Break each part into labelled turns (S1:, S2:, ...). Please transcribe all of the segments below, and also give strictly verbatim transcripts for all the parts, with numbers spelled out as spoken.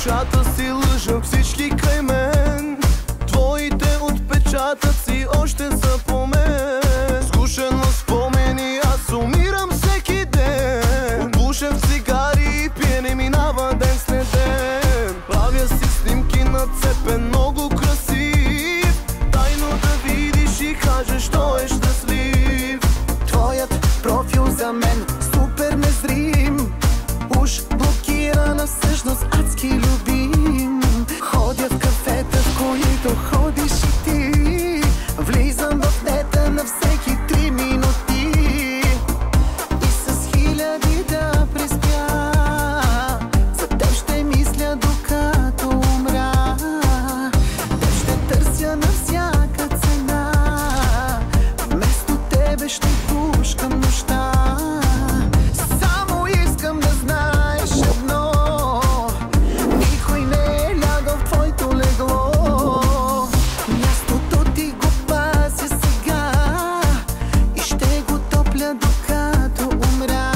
S1: душата си лъжат всички край мен. Твоите отпечатъци още са по мен. Скушен от спомени, аз умирам всеки ден. Отпушен в цигари и пиене минава ден след ден. Правя си снимки нацепен, много красив. Тайно да видиш и кажеш, той е щастлив.
S2: Твоят профил за мен супер незрим. Уж блокирана, всъщност адски любим. Ходя в кафета, в които ходиш и ти. Влизам в нета на всеки три минути. И с хиляди да преспя, за теб ще мисля докато умра. Теб ще търся на всяка цена. Вместо тебе ще пушкам нощта. Само искам да знаеш едно: никой не е лягал в твоето легло. Мястото ти го пазя сега и ще го топля докато умра.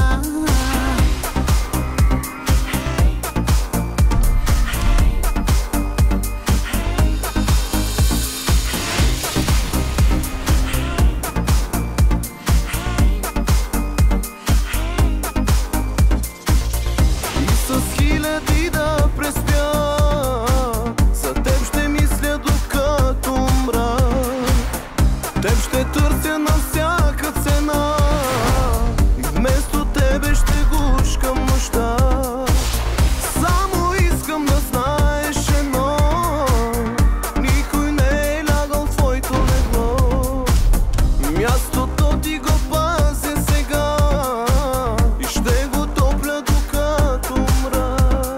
S1: И с хиляди да преспя, за теб ще мисля докато умра. Теб ще търся на всяка цена и вместо тебе ще гушкам нощта. Само искам да знаеш едно: никой не е лягал в твоето легло. Мястото ти го пазя сега и ще го топля докато умра.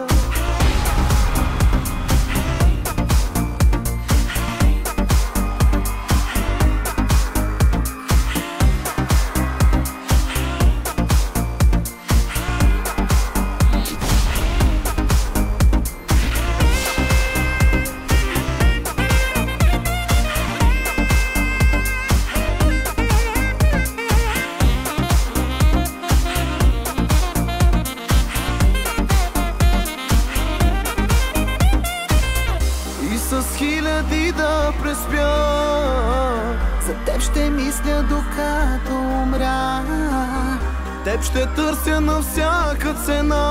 S1: И с хиляди да преспя,
S2: За теб ще мисля докато умра.
S1: теб ще търся на всяка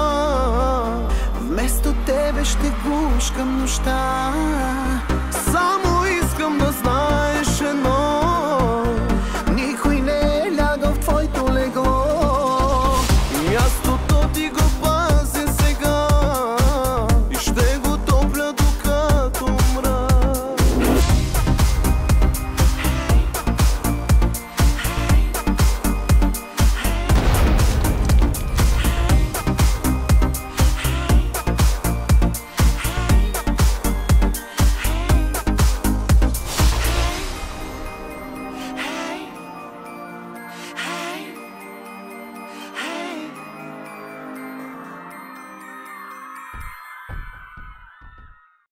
S1: цена.
S2: Вместо тебе ще гушкам нощта.
S1: Само